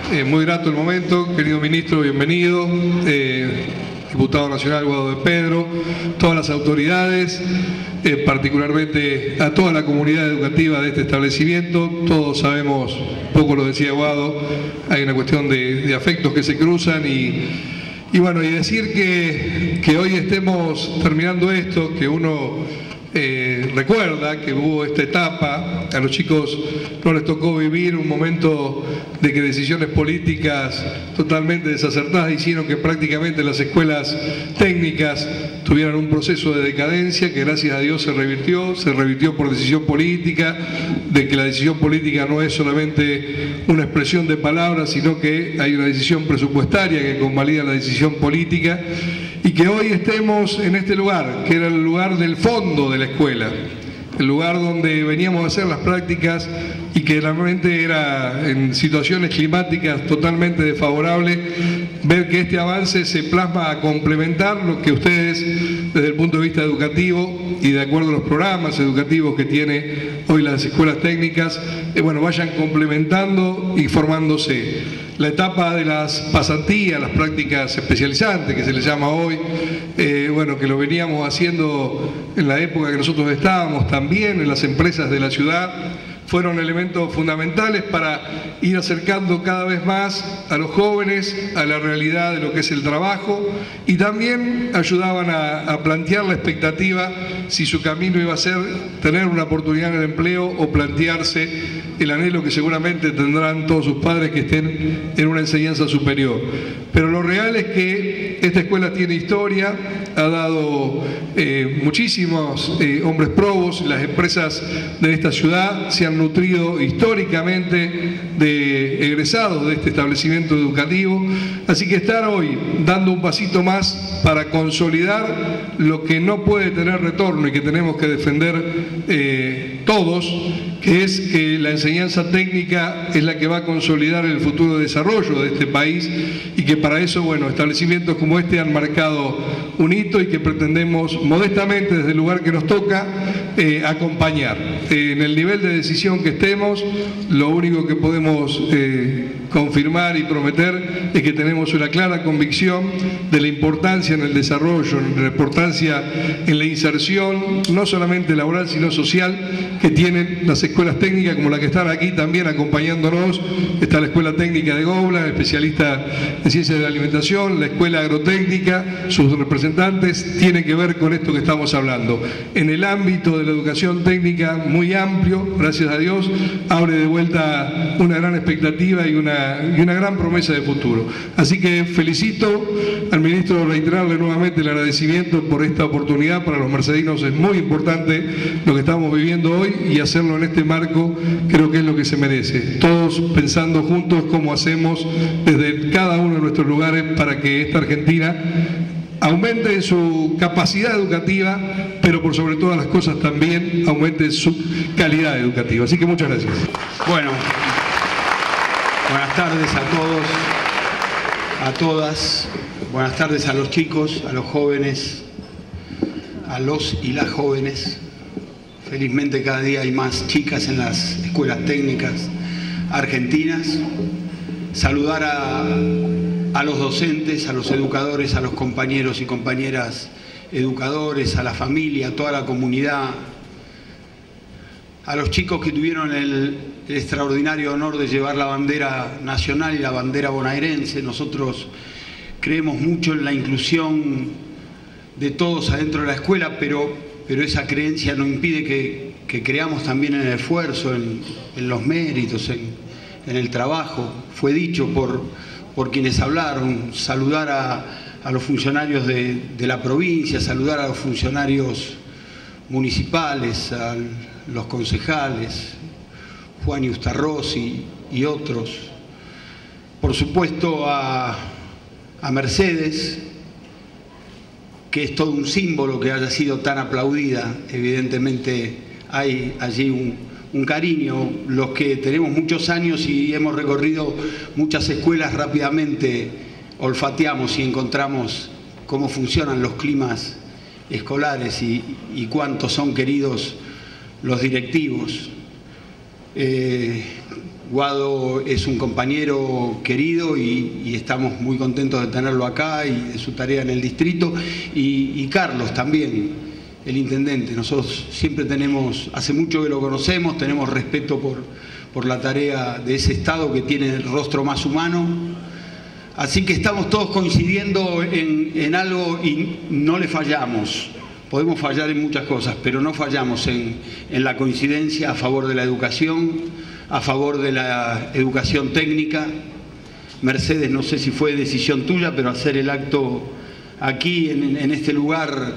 Muy grato el momento, querido ministro, bienvenido, diputado nacional Guado de Pedro, todas las autoridades, particularmente a toda la comunidad educativa de este establecimiento. Todos sabemos, poco lo decía Guado, hay una cuestión de afectos que se cruzan y bueno, y decir que hoy estemos terminando esto, que uno recuerda que hubo esta etapa, a los chicos no les tocó vivir un momento de que decisiones políticas totalmente desacertadas hicieron que prácticamente las escuelas técnicas tuvieran un proceso de decadencia que gracias a Dios se revirtió por decisión política, de que la decisión política no es solamente una expresión de palabras, sino que hay una decisión presupuestaria que convalida la decisión política, y que hoy estemos en este lugar, que era el lugar del fondo de la escuela, el lugar donde veníamos a hacer las prácticas y que realmente era en situaciones climáticas totalmente desfavorables, ver que este avance se plasma a complementar lo que ustedes desde el punto de vista educativo y de acuerdo a los programas educativos que tiene hoy las escuelas técnicas, bueno, vayan complementando y formándose. La etapa de las pasantías, las prácticas especializantes, que se les llama hoy, bueno, que lo veníamos haciendo en la época que nosotros estábamos también en las empresas de la ciudad, fueron elementos fundamentales para ir acercando cada vez más a los jóvenes a la realidad de lo que es el trabajo y también ayudaban a plantear la expectativa si su camino iba a ser tener una oportunidad en el empleo o plantearse el anhelo que seguramente tendrán todos sus padres que estén en una enseñanza superior. Pero lo real es que esta escuela tiene historia, ha dado muchísimos hombres probos, las empresas de esta ciudad se han nutrido históricamente de egresados de este establecimiento educativo, así que estar hoy dando un pasito más para consolidar lo que no puede tener retorno y que tenemos que defender todos, que es que la enseñanza técnica es la que va a consolidar el futuro desarrollo de este país y que para eso, bueno, establecimientos como este han marcado un hito y que pretendemos modestamente desde el lugar que nos toca acompañar. En el nivel de decisión que estemos, lo único que podemos confirmar y prometer es que tenemos una clara convicción de la importancia en el desarrollo, en la importancia en la inserción, no solamente laboral sino social, que tienen las escuelas técnicas como la que están aquí también acompañándonos. Está la Escuela Técnica de Gobla, especialista en ciencias de la alimentación, la Escuela Agrotécnica, sus representantes tienen que ver con esto que estamos hablando. En el ámbito de la educación técnica, muy amplio, gracias a Dios, abre de vuelta una gran expectativa y una gran promesa de futuro. Así que felicito al ministro, reiterarle nuevamente el agradecimiento por esta oportunidad. Para los mercedinos es muy importante lo que estamos viviendo hoy y hacerlo en este marco creo que es lo que se merece. Todos pensando juntos cómo hacemos desde cada uno de nuestros lugares para que esta Argentina aumente en su capacidad educativa, pero por sobre todas las cosas también aumente en su calidad educativa. Así que muchas gracias. Bueno, buenas tardes a todos, a todas, buenas tardes a los chicos, a los jóvenes, a los y las jóvenes. Felizmente cada día hay más chicas en las escuelas técnicas argentinas. Saludar a los docentes, a los educadores, a los compañeros y compañeras educadores, a la familia, a toda la comunidad, a los chicos que tuvieron el extraordinario honor de llevar la bandera nacional y la bandera bonaerense. Nosotros creemos mucho en la inclusión de todos adentro de la escuela, pero esa creencia no impide que creamos también en el esfuerzo, en los méritos, en el trabajo. Fue dicho por quienes hablaron, saludar a los funcionarios de la provincia, saludar a los funcionarios municipales, a los concejales, Juan Iustarros y otros. Por supuesto a Mercedes, que es todo un símbolo que haya sido tan aplaudida. Evidentemente hay allí un cariño. Los que tenemos muchos años y hemos recorrido muchas escuelas rápidamente olfateamos y encontramos cómo funcionan los climas escolares y cuántos son queridos los directivos. Guado es un compañero querido y estamos muy contentos de tenerlo acá y de su tarea en el distrito. Y Carlos también, el intendente. Nosotros siempre tenemos, hace mucho que lo conocemos, tenemos respeto por la tarea de ese Estado que tiene el rostro más humano. Así que estamos todos coincidiendo en algo y no le fallamos. Podemos fallar en muchas cosas, pero no fallamos en la coincidencia a favor de la educación, a favor de la educación técnica. Mercedes, no sé si fue decisión tuya, pero hacer el acto aquí, en este lugar,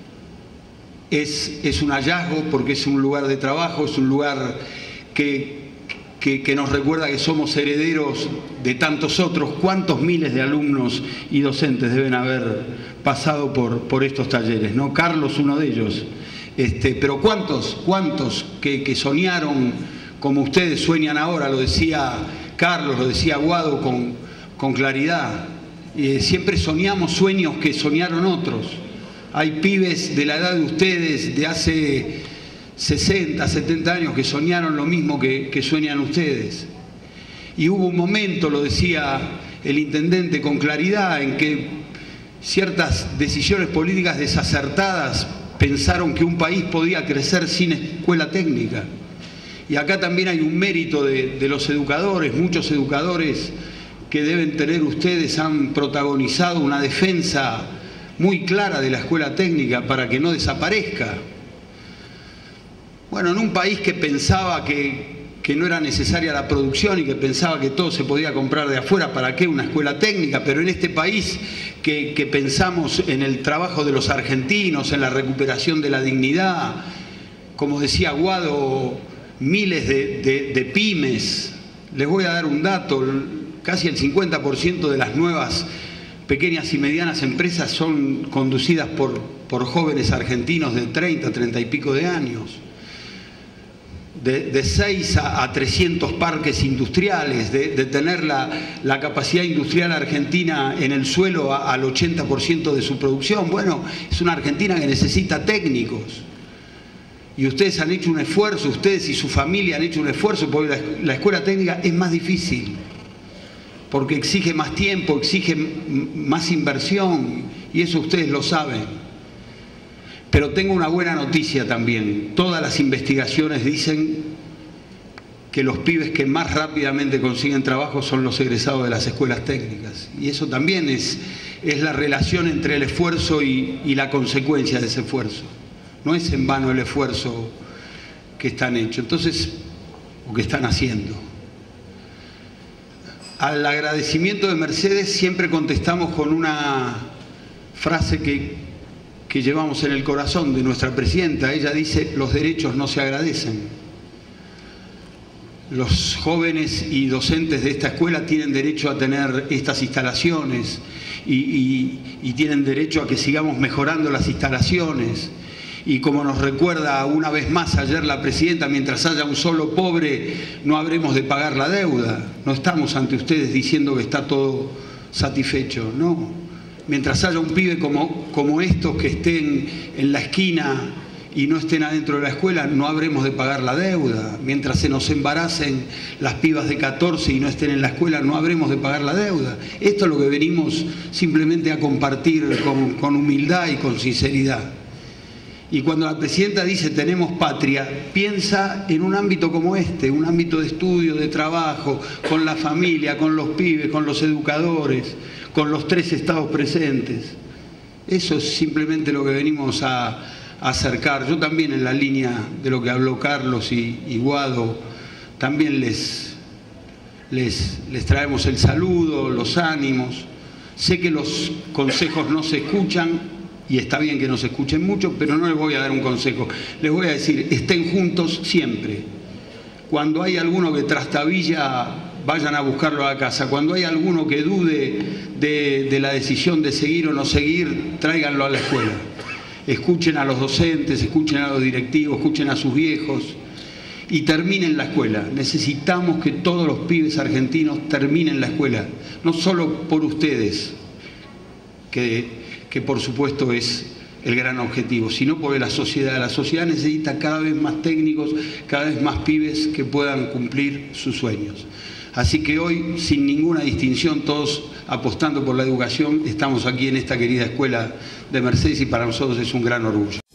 es un hallazgo, porque es un lugar de trabajo, es un lugar que nos recuerda que somos herederos de tantos otros. ¿Cuántos miles de alumnos y docentes deben haber pasado por estos talleres, ¿no? Carlos, uno de ellos. Pero ¿cuántos que soñaron como ustedes sueñan ahora? Lo decía Carlos, lo decía Guado con claridad. Siempre soñamos sueños que soñaron otros. Hay pibes de la edad de ustedes, de hace 60, 70 años, que soñaron lo mismo que sueñan ustedes. Y hubo un momento, lo decía el intendente con claridad, en que ciertas decisiones políticas desacertadas pensaron que un país podía crecer sin escuela técnica. Y acá también hay un mérito de los educadores. Muchos educadores que deben tener ustedes han protagonizado una defensa muy clara de la escuela técnica para que no desaparezca. Bueno, en un país que pensaba que no era necesaria la producción y que pensaba que todo se podía comprar de afuera, ¿para qué una escuela técnica? Pero en este país que pensamos en el trabajo de los argentinos, en la recuperación de la dignidad, como decía Guado, miles de pymes. Les voy a dar un dato: casi el 50% de las nuevas pequeñas y medianas empresas son conducidas por jóvenes argentinos de 30, 30 y pico de años. De 6 a 300 parques industriales, de tener la capacidad industrial argentina en el suelo al 80% de su producción. Bueno, es una Argentina que necesita técnicos. Y ustedes han hecho un esfuerzo, ustedes y su familia han hecho un esfuerzo, porque la escuela técnica es más difícil, porque exige más tiempo, exige más inversión, y eso ustedes lo saben. Pero tengo una buena noticia también. Todas las investigaciones dicen que los pibes que más rápidamente consiguen trabajo son los egresados de las escuelas técnicas. Y eso también es la relación entre el esfuerzo y la consecuencia de ese esfuerzo. No es en vano el esfuerzo que están hechos, entonces, o que están haciendo. Al agradecimiento de Mercedes siempre contestamos con una frase que llevamos en el corazón de nuestra presidenta. Ella dice: los derechos no se agradecen. Los jóvenes y docentes de esta escuela tienen derecho a tener estas instalaciones y tienen derecho a que sigamos mejorando las instalaciones. Y como nos recuerda una vez más ayer la presidenta, mientras haya un solo pobre no habremos de pagar la deuda. No estamos ante ustedes diciendo que está todo satisfecho, no. Mientras haya un pibe como estos que estén en la esquina y no estén adentro de la escuela, no habremos de pagar la deuda. Mientras se nos embaracen las pibas de 14 y no estén en la escuela, no habremos de pagar la deuda. Esto es lo que venimos simplemente a compartir con humildad y con sinceridad. Y cuando la presidenta dice tenemos patria, piensa en un ámbito como este, un ámbito de estudio, de trabajo, con la familia, con los pibes, con los educadores, con los 3 estados presentes. Eso es simplemente lo que venimos a acercar. Yo también, en la línea de lo que habló Carlos y Guado, también les traemos el saludo, los ánimos. Sé que los consejos no se escuchan, y está bien que no se escuchen mucho, pero no les voy a dar un consejo. Les voy a decir: estén juntos siempre. Cuando hay alguno que trastabilla, vayan a buscarlo a casa. Cuando hay alguno que dude de la decisión de seguir o no seguir, tráiganlo a la escuela. Escuchen a los docentes, escuchen a los directivos, escuchen a sus viejos y terminen la escuela. Necesitamos que todos los pibes argentinos terminen la escuela, no solo por ustedes, que por supuesto es el gran objetivo, sino porque la sociedad necesita cada vez más técnicos, cada vez más pibes que puedan cumplir sus sueños. Así que hoy, sin ninguna distinción, todos apostando por la educación, estamos aquí en esta querida escuela de Mercedes y para nosotros es un gran orgullo.